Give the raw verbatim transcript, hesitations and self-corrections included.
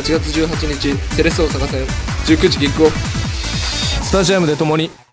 はちがつじゅうはちにちセレッソ大阪戦じゅうくじキックオフ。 スタジアムで共に